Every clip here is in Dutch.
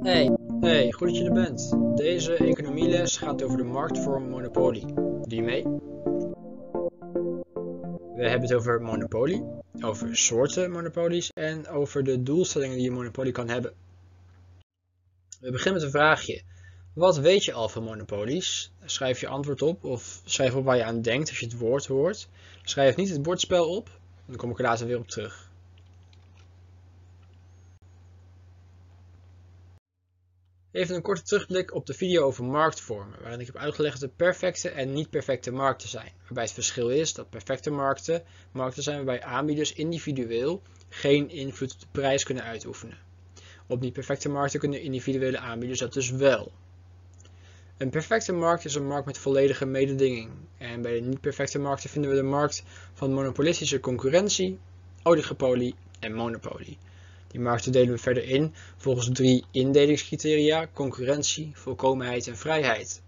Hey, goed dat je er bent. Deze economieles gaat over de marktvorm monopolie. Doe je mee? We hebben het over monopolie, over soorten monopolies en over de doelstellingen die een monopolie kan hebben. We beginnen met een vraagje. Wat weet je al van monopolies? Schrijf je antwoord op of schrijf op waar je aan denkt als je het woord hoort. Schrijf niet het woordspel op, dan kom ik er later weer op terug. Even een korte terugblik op de video over marktvormen, waarin ik heb uitgelegd dat er perfecte en niet perfecte markten zijn. Waarbij het verschil is dat perfecte markten zijn waarbij aanbieders individueel geen invloed op de prijs kunnen uitoefenen. Op niet perfecte markten kunnen individuele aanbieders dat dus wel. Een perfecte markt is een markt met volledige mededinging. En bij de niet perfecte markten vinden we de markt van monopolistische concurrentie, oligopolie en monopolie. Die markten delen we verder in volgens 3 indelingscriteria: concurrentie, volkomenheid en vrijheid.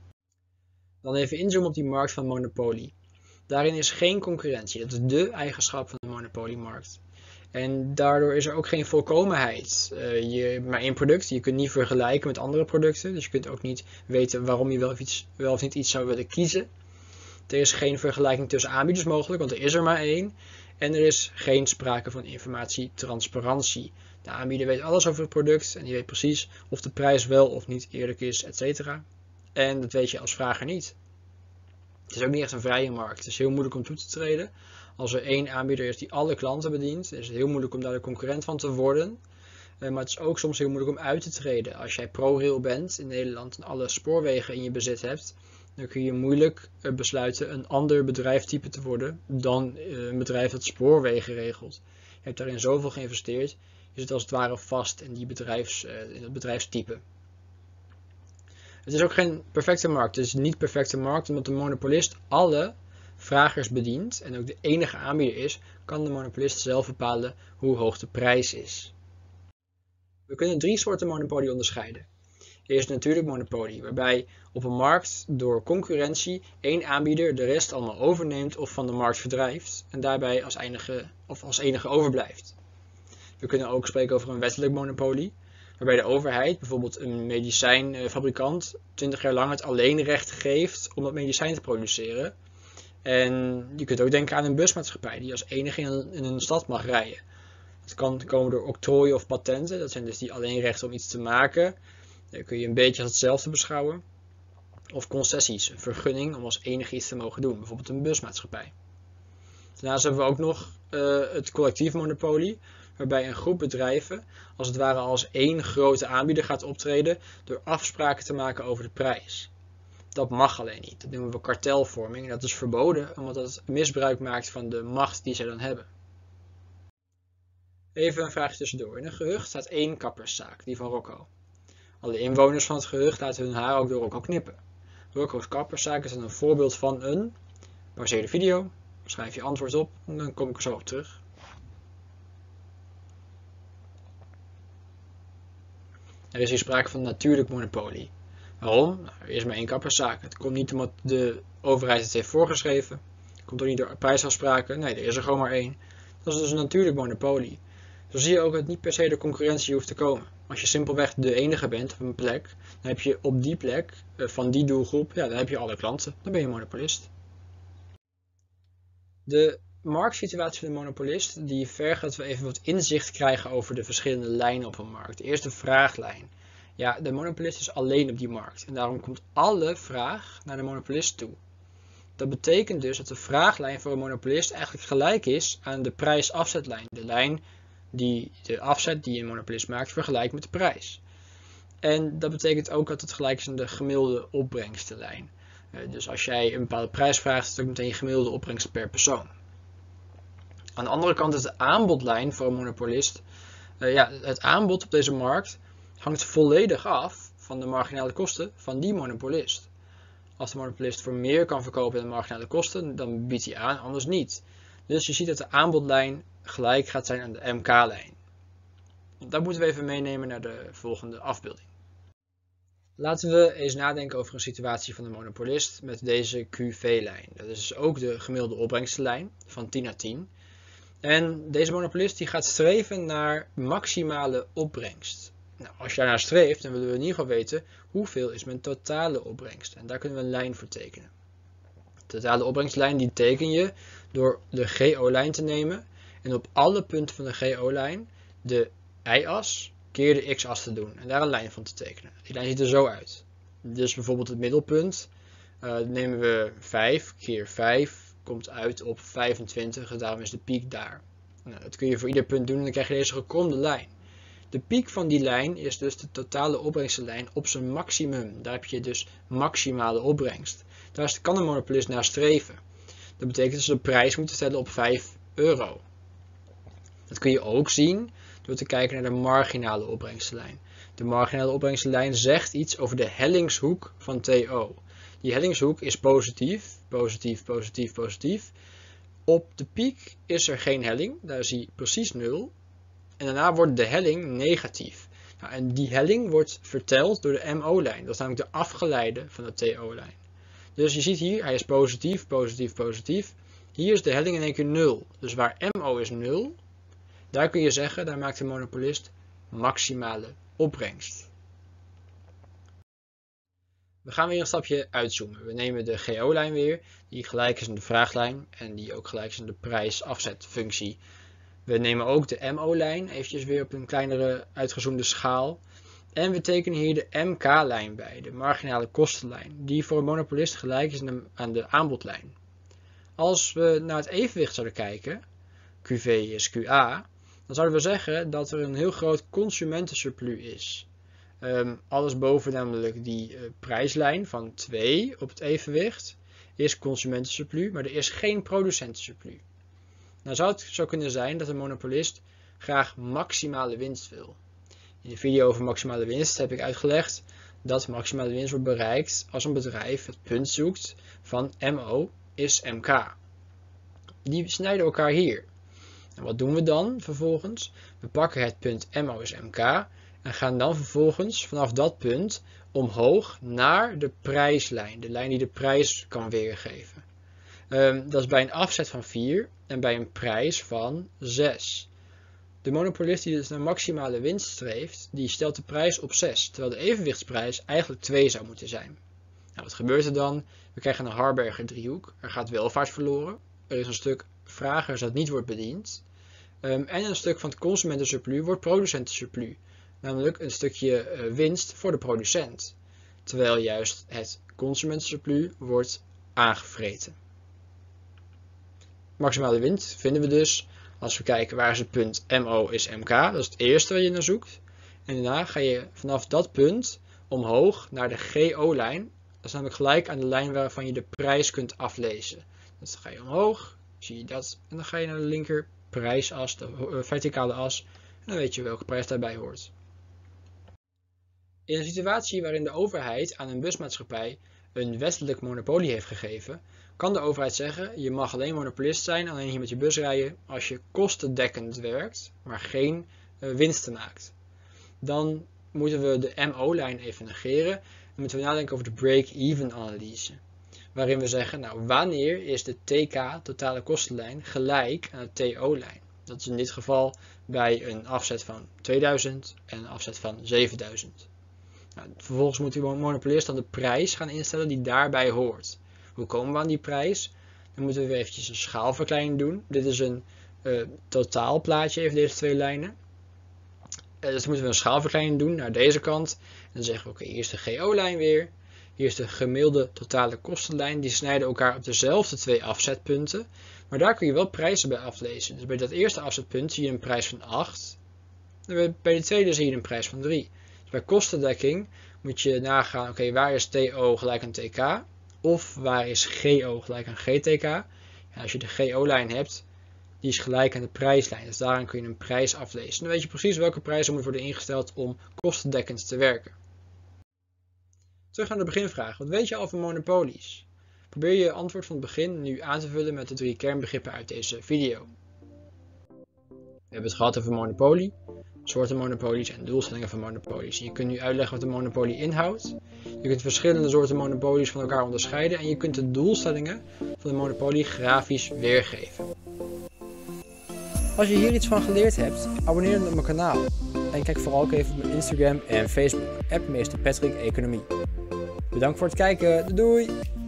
Dan even inzoomen op die markt van monopolie. Daarin is geen concurrentie, dat is dé eigenschap van de monopoliemarkt. En daardoor is er ook geen volkomenheid. Je hebt maar één product, je kunt niet vergelijken met andere producten, dus je kunt ook niet weten waarom je wel of niet iets zou willen kiezen. Er is geen vergelijking tussen aanbieders mogelijk, want er is er maar één. En er is geen sprake van informatietransparantie. De aanbieder weet alles over het product en die weet precies of de prijs wel of niet eerlijk is, etc. En dat weet je als vrager niet. Het is ook niet echt een vrije markt. Het is heel moeilijk om toe te treden. Als er één aanbieder is die alle klanten bedient, is het heel moeilijk om daar de concurrent van te worden. Maar het is ook soms heel moeilijk om uit te treden. Als jij ProRail bent in Nederland en alle spoorwegen in je bezit hebt, dan kun je moeilijk besluiten een ander bedrijfstype te worden dan een bedrijf dat spoorwegen regelt. Je hebt daarin zoveel geïnvesteerd, je zit als het ware vast in dat bedrijfstype. Het is ook geen perfecte markt, het is een niet perfecte markt, omdat de monopolist alle vragers bedient en ook de enige aanbieder is, kan de monopolist zelf bepalen hoe hoog de prijs is. We kunnen 3 soorten monopolie onderscheiden. Eerst natuurlijk monopolie, waarbij op een markt door concurrentie één aanbieder de rest allemaal overneemt of van de markt verdrijft en daarbij als enige overblijft. We kunnen ook spreken over een wettelijk monopolie, waarbij de overheid, bijvoorbeeld een medicijnfabrikant, 20 jaar lang het alleenrecht geeft om dat medicijn te produceren. En je kunt ook denken aan een busmaatschappij die als enige in een stad mag rijden. Het kan komen door octrooien of patenten, dat zijn dus die alleenrechten om iets te maken. Dan kun je een beetje als hetzelfde beschouwen. Of concessies, een vergunning om als enige iets te mogen doen, bijvoorbeeld een busmaatschappij. Daarnaast hebben we ook nog het collectief monopolie, waarbij een groep bedrijven als het ware als één grote aanbieder gaat optreden door afspraken te maken over de prijs. Dat mag alleen niet, dat noemen we kartelvorming en dat is verboden omdat het misbruik maakt van de macht die zij dan hebben. Even een vraagje tussendoor. In een gehucht staat 1 kapperszaak, die van Rocco. Alle inwoners van het gehucht laten hun haar ook door Rocco knippen. Rocco's kapperszaak is dan een voorbeeld van een... Pauzeer de video, schrijf je antwoord op en dan kom ik er zo op terug. Er is hier sprake van natuurlijk monopolie. Waarom? Nou, er is maar 1 kapperszaak. Het komt niet omdat de overheid het heeft voorgeschreven. Het komt ook niet door prijsafspraken. Nee, er is er gewoon maar 1. Dat is dus een natuurlijk monopolie. Zo zie je ook dat niet per se de concurrentie hoeft te komen. Als je simpelweg de enige bent op een plek, dan heb je op die plek van die doelgroep, dan heb je alle klanten. Dan ben je monopolist. De marktsituatie van de monopolist die vergt dat we even wat inzicht krijgen over de verschillende lijnen op een markt. Eerst de vraaglijn. Ja, de monopolist is alleen op die markt en daarom komt alle vraag naar de monopolist toe. Dat betekent dus dat de vraaglijn voor een monopolist eigenlijk gelijk is aan de prijsafzetlijn. De lijn die de afzet die een monopolist maakt vergelijkt met de prijs. En dat betekent ook dat het gelijk is aan de gemiddelde opbrengstenlijn. Dus als jij een bepaalde prijs vraagt, is het ook meteen je gemiddelde opbrengst per persoon. Aan de andere kant is de aanbodlijn voor een monopolist. Het aanbod op deze markt hangt volledig af van de marginale kosten van die monopolist. Als de monopolist voor meer kan verkopen dan de marginale kosten, dan biedt hij aan, anders niet. Dus je ziet dat de aanbodlijn gelijk gaat zijn aan de MK-lijn. Dat moeten we even meenemen naar de volgende afbeelding. Laten we eens nadenken over een situatie van de monopolist met deze QV-lijn. Dat is dus ook de gemiddelde opbrengstenlijn van 10 naar 10. En deze monopolist die gaat streven naar maximale opbrengst. Nou, als je daarnaar streeft, dan willen we in ieder geval weten hoeveel is mijn totale opbrengst. En daar kunnen we een lijn voor tekenen. De totale opbrengstlijn die teken je door de GO-lijn te nemen en op alle punten van de GO-lijn de y-as keer de x-as te doen en daar een lijn van te tekenen. Die lijn ziet er zo uit. Dus bijvoorbeeld het middelpunt nemen we 5 keer 5 komt uit op 25 en daarom is de piek daar. Nou, dat kun je voor ieder punt doen en dan krijg je deze gekromde lijn. De piek van die lijn is dus de totale opbrengstlijn op zijn maximum. Daar heb je dus maximale opbrengst. Daar kan een monopolist naar streven. Dat betekent dat ze de prijs moeten stellen op 5 euro. Dat kun je ook zien door te kijken naar de marginale opbrengstlijn. De marginale opbrengstlijn zegt iets over de hellingshoek van TO. Die hellingshoek is positief, positief, positief, positief. Op de piek is er geen helling, daar zie je precies 0. En daarna wordt de helling negatief. Nou, en die helling wordt verteld door de MO-lijn. Dat is namelijk de afgeleide van de TO-lijn. Dus je ziet hier, hij is positief, positief, positief. Hier is de helling in één keer 0. Dus waar MO is 0, daar kun je zeggen, daar maakt de monopolist maximale opbrengst. We gaan weer een stapje uitzoomen. We nemen de GO-lijn weer, die gelijk is aan de vraaglijn en die ook gelijk is aan de prijsafzetfunctie. We nemen ook de MO-lijn, eventjes weer op een kleinere uitgezoomde schaal. En we tekenen hier de MK-lijn bij, de marginale kostenlijn, die voor een monopolist gelijk is aan de aanbodlijn. Als we naar het evenwicht zouden kijken, QV is QA, dan zouden we zeggen dat er een heel groot consumentensurplus is. Alles boven namelijk die prijslijn van 2 op het evenwicht is consumentensurplus, maar er is geen producentensurplus. Nou zou het zo kunnen zijn dat een monopolist graag maximale winst wil. In de video over maximale winst heb ik uitgelegd dat maximale winst wordt bereikt als een bedrijf het punt zoekt van MO is MK. Die snijden elkaar hier. En wat doen we dan vervolgens? We pakken het punt MO is MK en gaan dan vervolgens vanaf dat punt omhoog naar de prijslijn. De lijn die de prijs kan weergeven. Dat is bij een afzet van 4 en bij een prijs van 6. De monopolist die dus naar maximale winst streeft, die stelt de prijs op 6, terwijl de evenwichtsprijs eigenlijk 2 zou moeten zijn. Nou, wat gebeurt er dan? We krijgen een Harberger driehoek. Er gaat welvaart verloren. Er is een stuk vragers dat niet wordt bediend. En een stuk van het consumentensurplus wordt producentensurplus. Namelijk een stukje winst voor de producent. Terwijl juist het consumentensurplus wordt aangevreten. Maximale winst vinden we dus als we kijken waar is het punt MO is MK. Dat is het eerste waar je naar zoekt. En daarna ga je vanaf dat punt omhoog naar de GO-lijn. Dat is namelijk gelijk aan de lijn waarvan je de prijs kunt aflezen. Dus dan ga je omhoog, zie je dat. En dan ga je naar de linker prijsas, de verticale as. En dan weet je welke prijs daarbij hoort. In een situatie waarin de overheid aan een busmaatschappij een wettelijk monopolie heeft gegeven, kan de overheid zeggen, je mag alleen monopolist zijn, alleen hier met je bus rijden, als je kostendekkend werkt, maar geen winsten maakt. Dan moeten we de MO-lijn even negeren en moeten we nadenken over de break-even analyse. Waarin we zeggen, nou wanneer is de TK, totale kostenlijn, gelijk aan de TO-lijn? Dat is in dit geval bij een afzet van 2000 en een afzet van 7000. Nou, vervolgens moet die monopolist dan de prijs gaan instellen die daarbij hoort. Hoe komen we aan die prijs? Dan moeten we weer eventjes een schaalverkleining doen. Dit is een totaalplaatje, even deze twee lijnen. Dus dan moeten we een schaalverkleining doen naar deze kant. En dan zeggen we, oké, hier is de GO-lijn weer. Hier is de gemiddelde totale kostenlijn. Die snijden elkaar op dezelfde twee afzetpunten. Maar daar kun je wel prijzen bij aflezen. Dus bij dat eerste afzetpunt zie je een prijs van 8. En bij de tweede zie je een prijs van 3. Dus bij kostendekking moet je nagaan, oké, waar is TO gelijk aan TK? Of waar is GO gelijk aan GTK? En als je de GO-lijn hebt, die is gelijk aan de prijslijn. Dus daaraan kun je een prijs aflezen. Dan weet je precies welke prijzen moeten worden ingesteld om kostendekkend te werken. Terug naar de beginvraag. Wat weet je al van monopolies? Probeer je antwoord van het begin nu aan te vullen met de 3 kernbegrippen uit deze video. We hebben het gehad over monopolie, soorten monopolies en doelstellingen van monopolies. En je kunt nu uitleggen wat een monopolie inhoudt. Je kunt verschillende soorten monopolies van elkaar onderscheiden en je kunt de doelstellingen van een monopolie grafisch weergeven. Als je hier iets van geleerd hebt, abonneer dan op mijn kanaal. en kijk vooral ook even op mijn Instagram en Facebook, @meester Patrick Economie. Bedankt voor het kijken, doei!